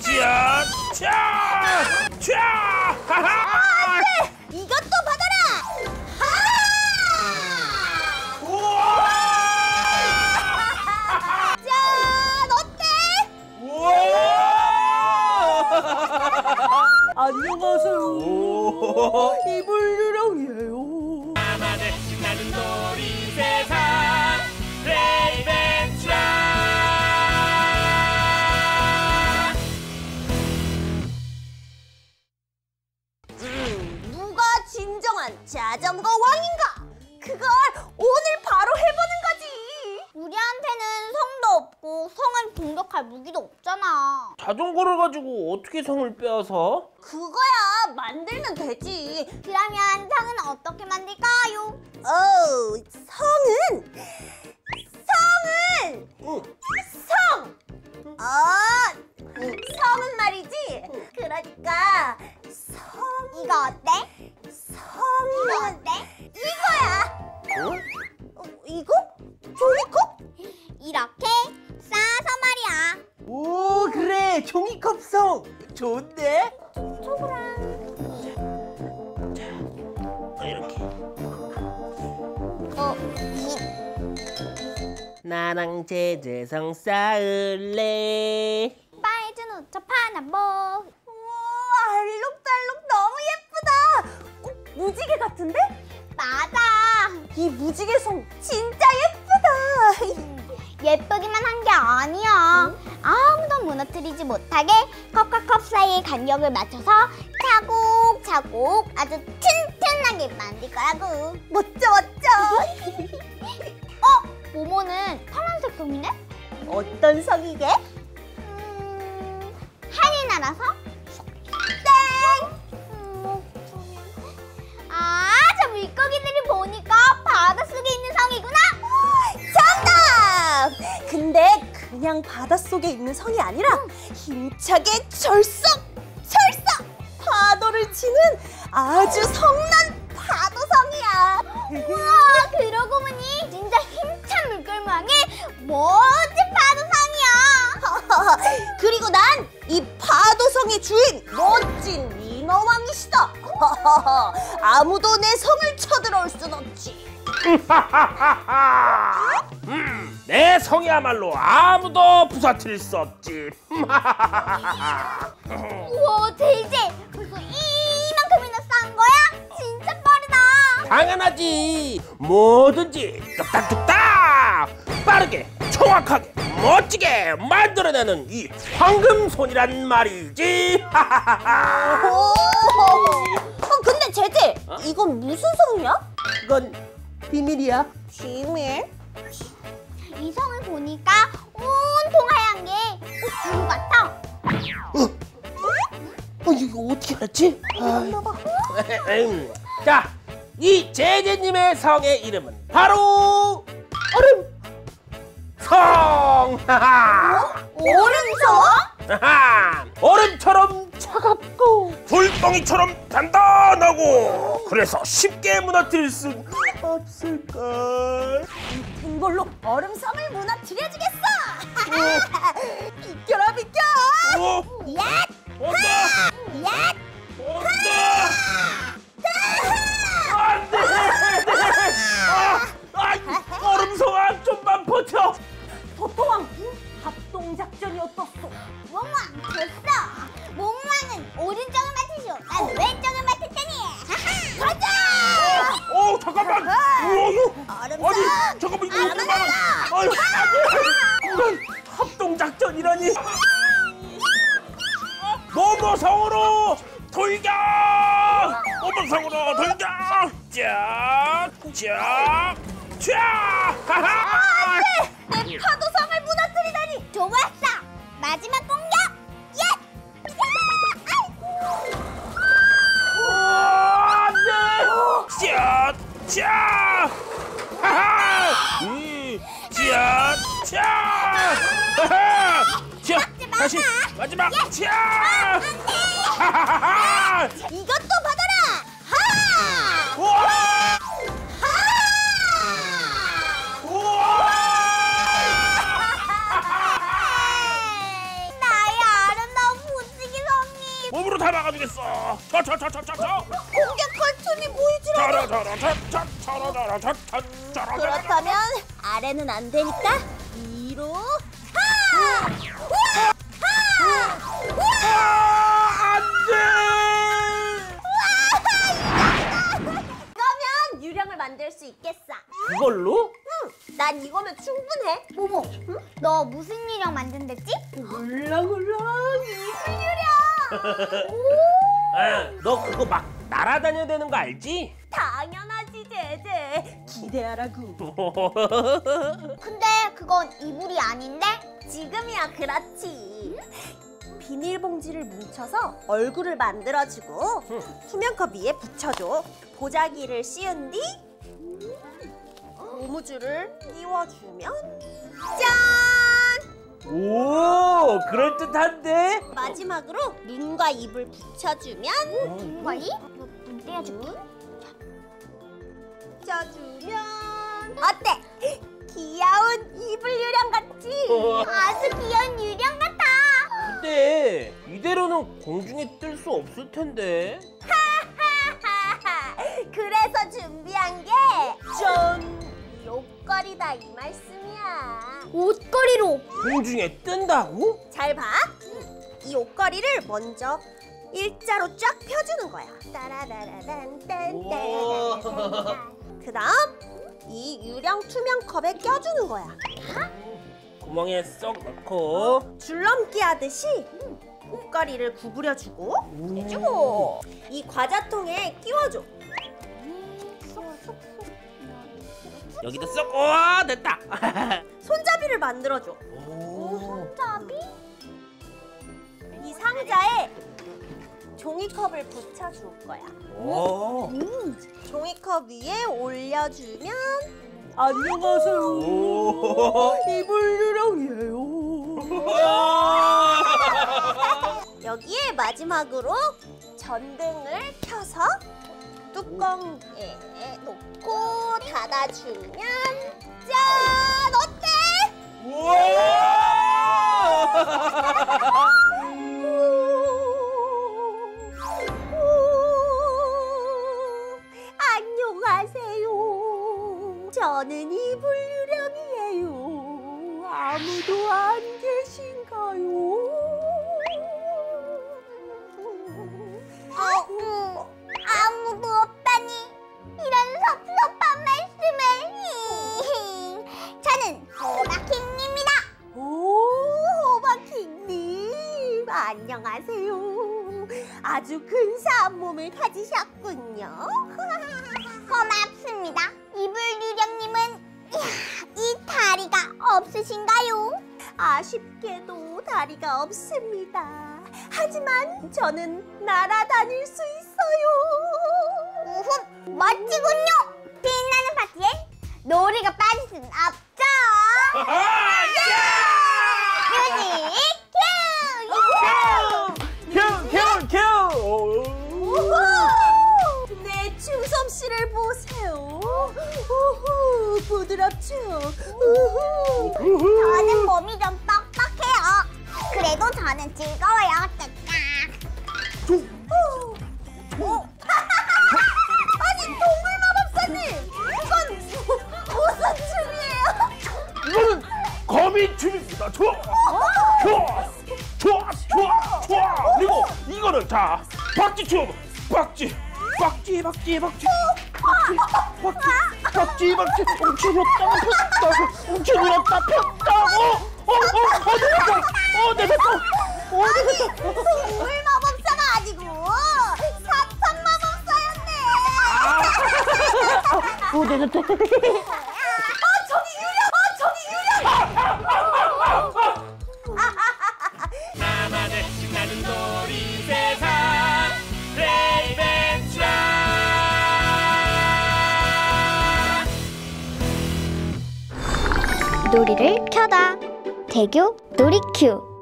자, 자, 자, 하하. 네, 이것도 받아라. 우와! 짠, 어때? 우와! 안녕하세요. 오. 이불유령이에요. 나만의 신나는 놀이 세상 레이벤트라. 누가 진정한 자전거 왕인가? 그걸 오늘 바로 해보는 거지. 우리한테는 성도 없고 성을 공격할 무기도 없잖아. 자전거를 가지고 어떻게 성을 빼앗아? 그거야 만들면 되지. 그러면 성은 어떻게 만들까요? 성은 성! 성은 말이지. 그러니까 이거 어때? 이거 어때? 이거야. 이거? 종이컵? 이렇게 싸서 말이야. 오, 그래. 종이컵성. 좋은데? 줘보라. 이렇게. 나랑 제재성 쌓을래. 빨준 우첩 하나 뭐. 우와, 알록달록 너무 예쁘다. 무지개 같은데? 맞아. 이 무지개성 진짜 예쁘다. 예쁘기만 한 게 아니야. 아무도 무너뜨리지 못하게 컵과 컵 사이의 간격을 맞춰서 차곡차곡 아주 튼튼하게 만들 거라고. 멋져. 모모는 파란색 성이네? 어떤 성이게? 하늘나라서? 땡! 저 물고기들을 보니까 바닷속에 있는 성이구나? 정답! 근데 그냥 바닷속에 있는 성이 아니라 힘차게 철썩 파도를 치는 아주 성난 파도성이야. 우와, 그러고 보니 진짜 힘찬 물결 모양의 멋진 파도성이야. 그리고 난 이 파도성의 주인 멋진 민어왕이시다. 아무도 내 성을 쳐들어올 순 없지. 내 성이야말로 아무도 부서뜨릴 수 없지. 우와, 제이제 벌써 이만큼이나 쌓은 거야? 진짜 빠르다. 당연하지. 뭐든지 뚝딱뚝딱 빠르게 정확하게 멋지게 만들어내는 이 황금손이란 말이지. 근데 제제, 이건 무슨 성이야? 이건 비밀이야. 비밀? 이 성을 보니까 온통 하얀 게 뷰 같아. 이거 어떻게 알았지? 자, 이 제제님의 성의 이름은 바로 얼음성. 얼음성? 얼음처럼 차갑고 불덩이처럼 단단하고 그래서 쉽게 무너뜨릴 수 없을걸. 된 걸로 얼음성을 무너뜨려주겠어. 비켜라 비켜. 얏! 온다. 얏! 안돼. 얼음성아, 좀만 버텨. 도토왕 합동작전이 어떻소? 몽왕 됐어. 몽왕은 오른쪽을 맡으시오. 난 왼쪽을 맡을 테니. 가자. 잠깐만. 얼음성. 아니, 잠깐만, 이거 어떻게 말아? 아유, 이건 합동작전이라니. 모모성으로 돌격! 모모성으로 돌격! 쫙! 하하! 내 파도성을 무너뜨리다니. 좋았어. 마지막 공격. 예! 안돼! 쫙! 하하! 쫙! 하하! 자, 다시 마지막. 하하하! 이것도 받아라. 하! 우와! 나의 아름다운 다 막아주겠어. 저저저저저저. 공격할 틈이 보이질 않아. 저러저러저저저러저러저러. 그렇다면 아래는 안 되니까 위로. 하! 우와! 하! 우와! 안돼. 이거면 유령을 만들 수 있겠어. 그걸로? 응, 난 이거면 충분해. 모모, 응? 너 무슨 유령 만든댔지? 울랑울랑. 유령. 아, 너 그거 막 날아다녀야 되는 거 알지? 당연하지, 제제. 기대하라고. 근데 그건 이불이 아닌데? 지금이야 그렇지. 비닐봉지를 뭉쳐서 얼굴을 만들어주고 투명컵 위에 붙여줘. 보자기를 씌운 뒤 고무줄을 끼워주면 짠! 오, 그럴듯한데? 마지막으로 눈과 입을 붙여주면 눈과 입? 눈 떼어줄게. 붙여주면 어때? 귀여운 이불 유령 같지? 아주 귀여운 유령 같아. 근데 이대로는 공중에 뜰 수 없을 텐데. 그래서 준비한 게 짠! 이 옷걸이다 이 말씀이야. 옷걸이로? 공중에 뜬다고? 잘 봐. 이 옷걸이를 먼저 일자로 쫙 펴주는 거야. 그 다음 이 유령 투명 컵에 껴주는 거야. 구멍에 쏙 넣고. 줄넘기 하듯이 옷걸이를 구부려주고 해주고 이 과자통에 끼워줘. 여기다 쏙. 와, 됐다. 손잡이를 만들어줘. 오. 손잡이? 이 상자에 종이컵을 붙여줄 거야. 오. 종이컵 위에 올려주면 안녕하세요. 오. 이불 유령이에요. 여기에 마지막으로 전등을 켜서 뚜껑에 놓고 닫아주면 짠! 어때? 안녕하세요. 저는 이불 유령이에요. 아무도 안 계신가요? 아무도 없다니 이런 섭섭한 말씀을. 저는 호박킹입니다. 오, 호박킹님 안녕하세요. 아주 근사한 몸을 가지셨군요. 고맙습니다. 이불 유령님은 이 다리가 없으신가요? 아쉽게도 다리가 없습니다. 하지만 저는 날아다닐 수 있어요. 우흠, 멋지군요. 빛나는 파티엔 놀이가 빠질 수는 없죠. 뮤직 큐! 우후! 내 춤솜씨를 보세요. 우후, 부드럽죠? 우후. 저는 몸이 좀 뻑뻑해요. 그래도 저는 즐거워요. 아니 동물 마법사님, 이건 무슨 춤이에요? 이거는 거미춤입니다. 좋아. 그리고 이거는 자 박쥐춤. 박쥐. 웅치렸다 폈다. 내렸다. 동물 마법사가 아니고 사탕 마법사였네. 내렸다. 저기 유령! 나만의 신나는 놀이 세상 레이벤트라. 놀이를 켜다. 대교 놀이큐.